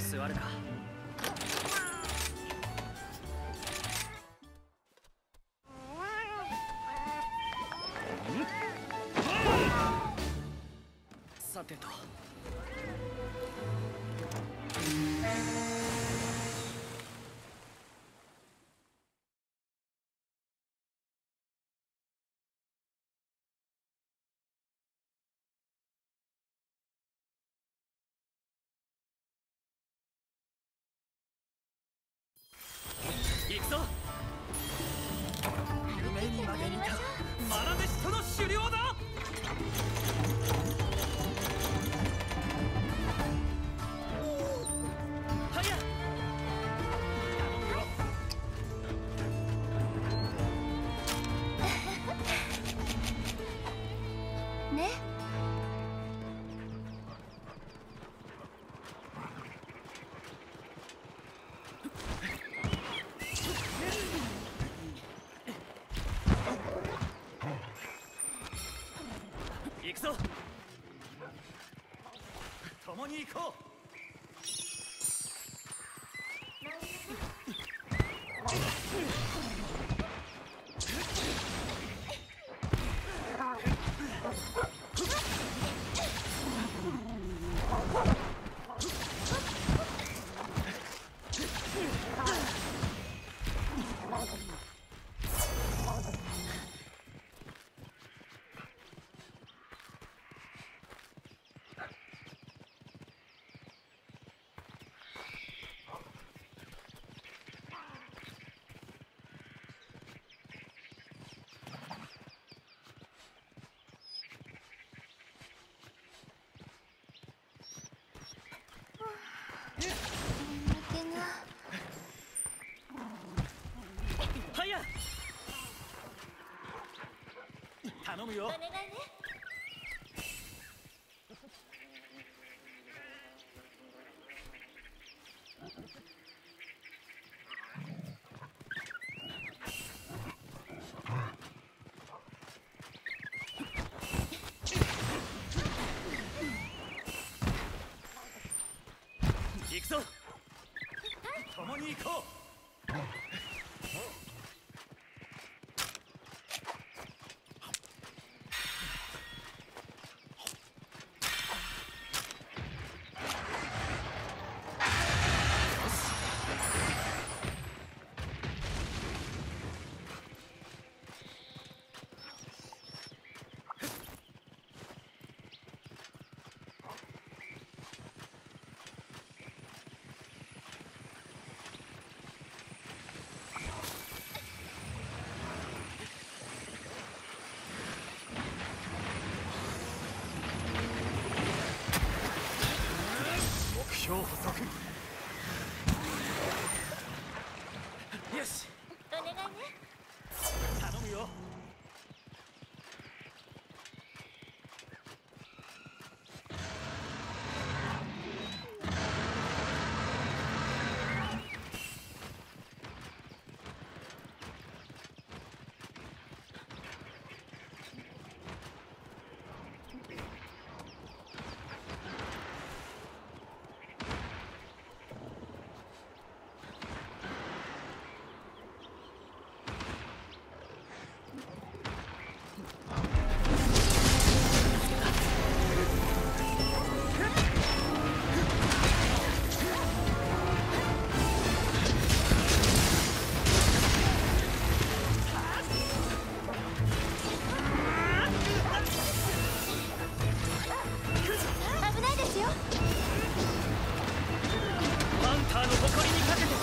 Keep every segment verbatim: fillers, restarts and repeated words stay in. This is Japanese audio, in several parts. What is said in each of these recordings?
座るか。さてと。行くぞ。夢にまで見たマラデシトの狩猟だ。はや頼むよ。 ね。 行くぞ。共に行こう。はや頼むよ。 お願いね。 行くぞ。共に行こう。目標補足。よし。 お願いね。 頼むよ。 危ないですよ。 ハンターの誇りにかけて。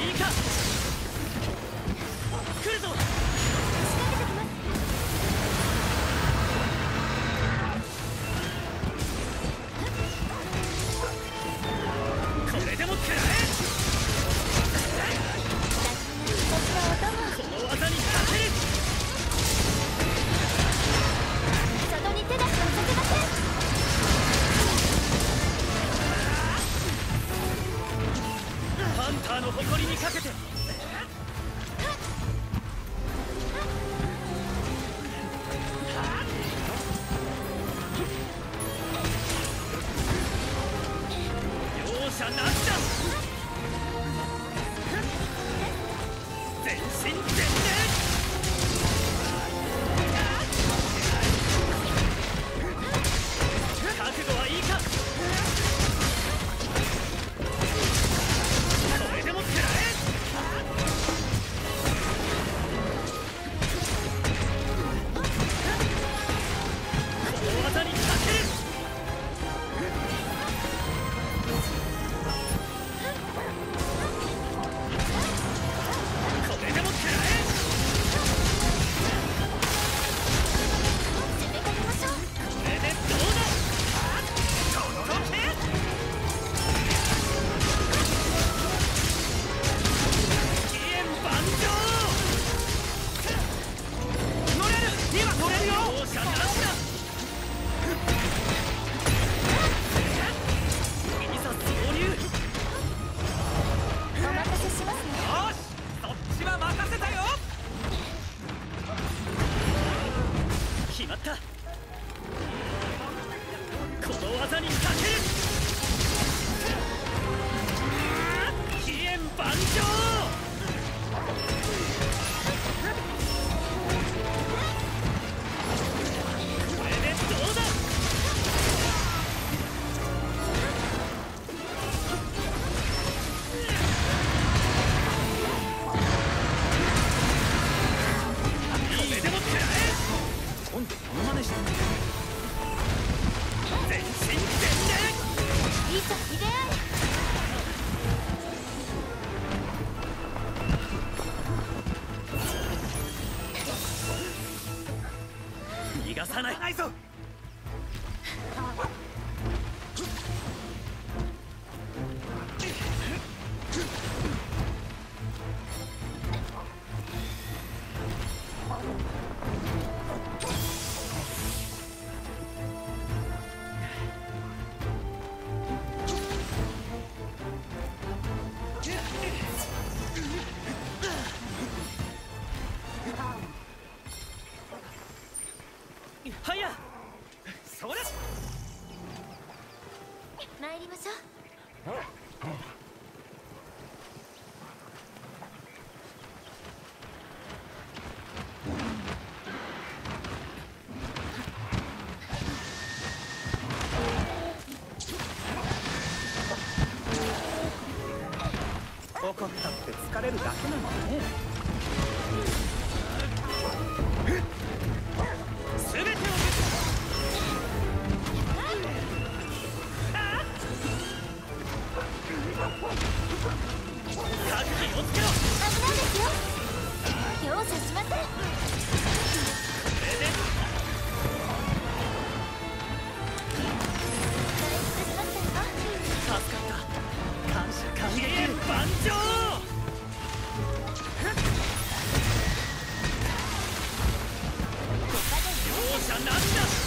いいか。来るぞ。これでも食らえ。この技に勝てる。 外に手出しはさせません。 ハンターの誇りにかけて。容赦なしだ。全身全霊。覚悟はいいか。これでも食らえ。この技に勝てる。これでも食らえ。 攻め込みましょう。 これでどうだ。届け。飛燕万丈。乗れる。今乗れるよ。容赦なしだ。いざ挿入。 お任せしますね。 よし、そっちは任せたよ。決まった。この技に勝てる。飛燕万丈。これでどうだ。これでも食らえ。今度この真似してみる。全身全霊。 いざ逃げ合え。 逃がさないぞ。はや。それ。 参りましょう。 怒ったって疲れるだけなのね。全てをぶつ各気をつけろ。 危ないですよ。容赦しません。 これで助かった。感謝感激。飛燕万丈。容赦なしだ。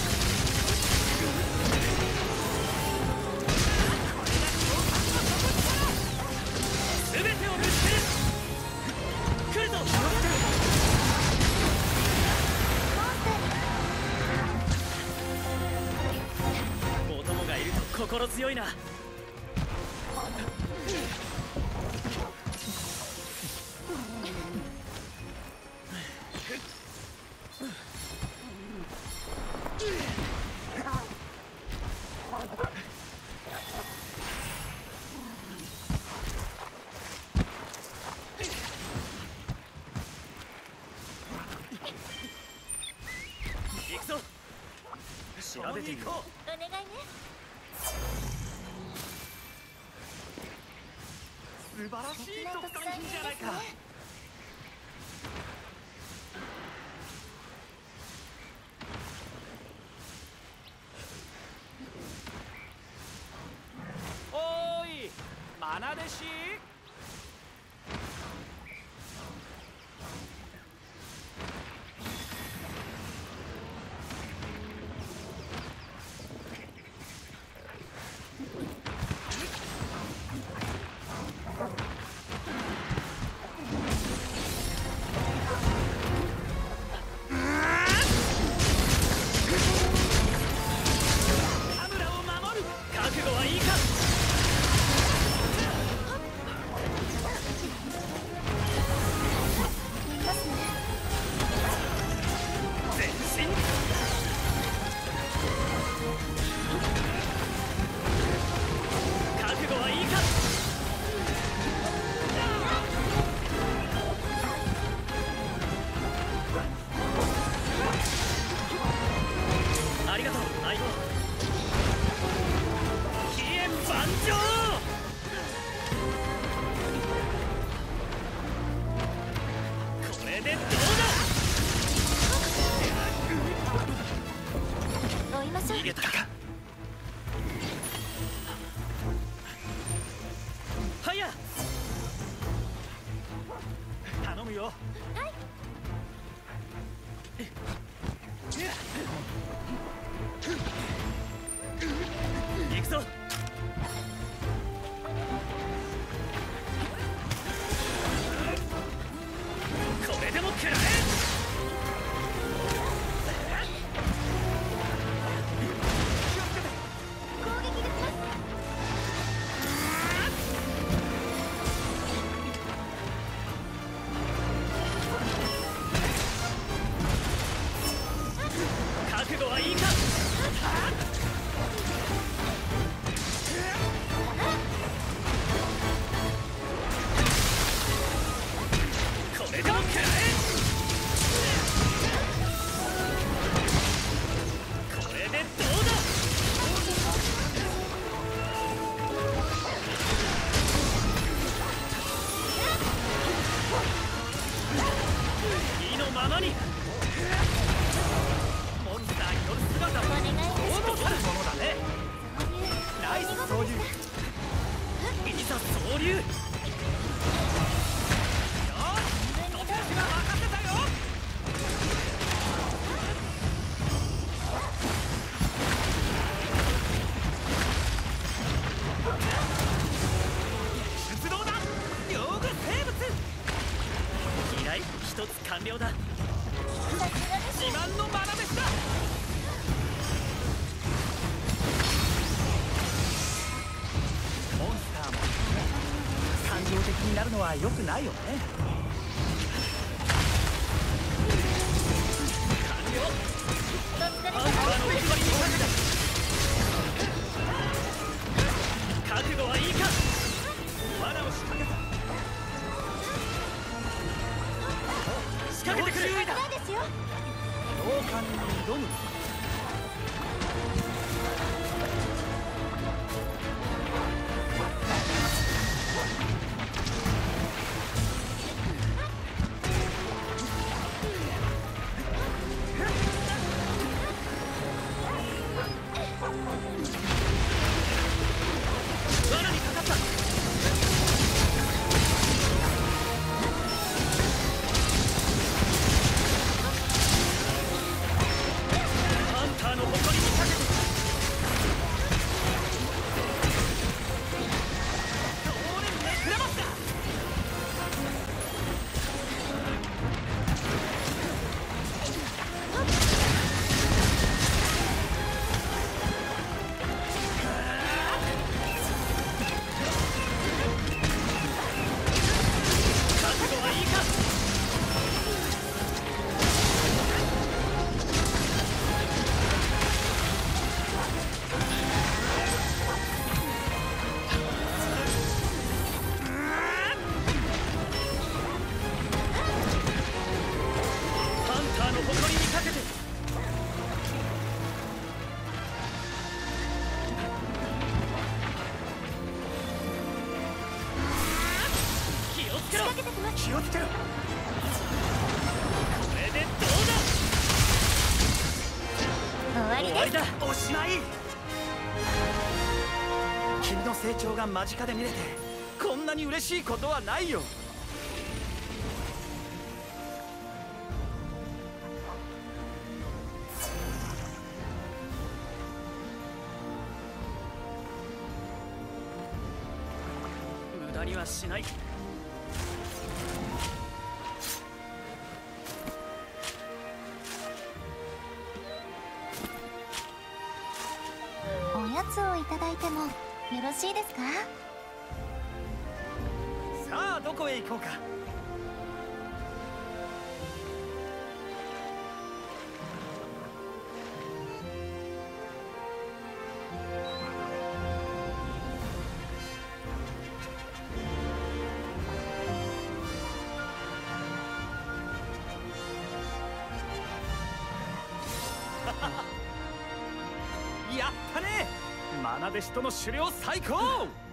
全てをぶつける。来るぞ。お供がいると心強いな。行くぞ。調べてみよう。 お願いね。 素晴らしい特産品じゃないか。おーい、マナ弟子。逃げたか。はや頼むよ。はい行くぞ。これでも食らえ。一つ完了だ。自慢のマナ飯だ。モンスターも感情的になるのは良くないよね。完了。アンパーの終わりにかけた。覚悟はいいか。罠を仕掛けた。仕掛けてくる。ですよ。同感に挑む。罠にかかった。 気をつけろ。これでどうだ。 終わり終わりです。 だ。おしまい。君の成長が間近で見れてこんなに嬉しいことはないよ。無駄にはしない。 おやつをいただいてもよろしいですか？ さあどこへ行こうか。やったね。愛弟子との狩猟最高。